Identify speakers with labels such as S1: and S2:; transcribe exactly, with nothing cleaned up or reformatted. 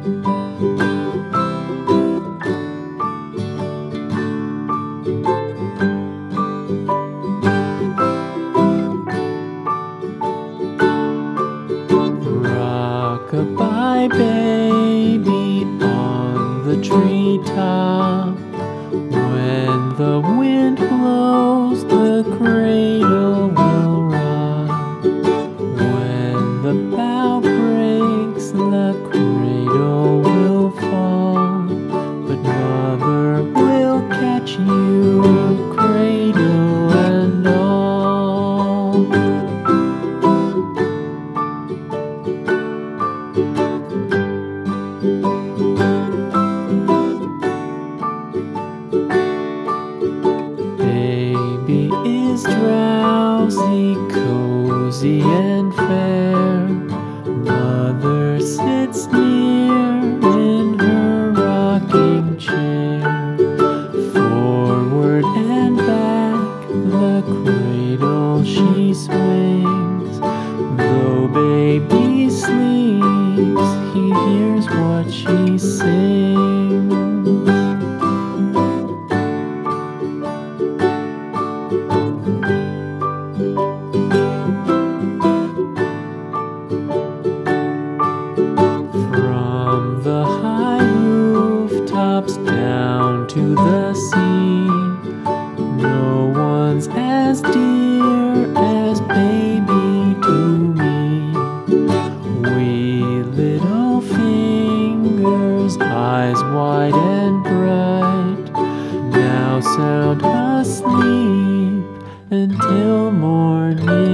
S1: Rock-a-bye baby on the treetop. When the wind blows, the cradle will rock. When the bough breaks, the cradle will fall. But mother will catch you, cradle and all. Baby is drowsy, cozy and fair. Mother sits near in her rocking chair. Forward and back the cradle she swings. Though baby sleeps, he hears what she sings. From the high rooftops down to the sea, no one's as dear as baby to me. Wee little fingers, eyes wide and bright, now sound asleep until morning.